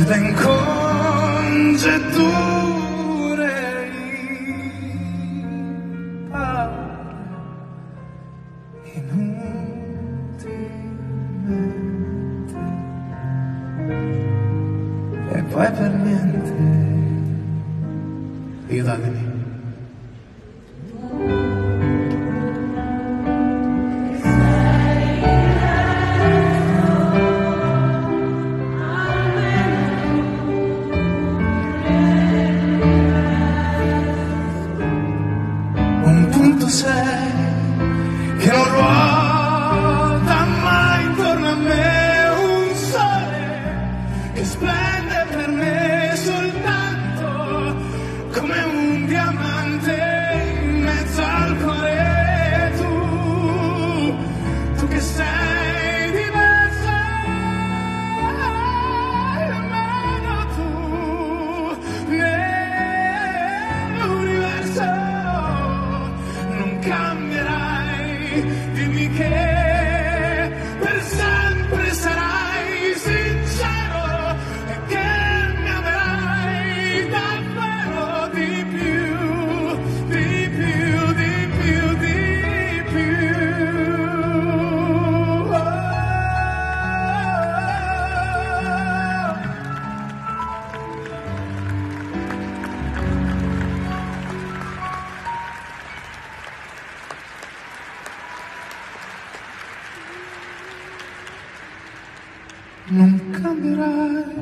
perda in congetture inutilmente, e poi per niente io datemi. Sei che non ruota mai intorno a me, un sole che splende per me soltanto come un diamante in mezzo al cuore. Tu che sei diversa, almeno tu nell'universo cambierai, dimmi che per sempre sarai sincero e che mi amerai davvero di più, di più, di più, di più. Non cambierai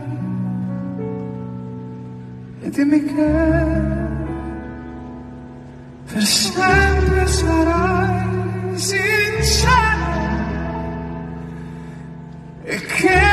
e dimmi che per sempre sarai sincero e che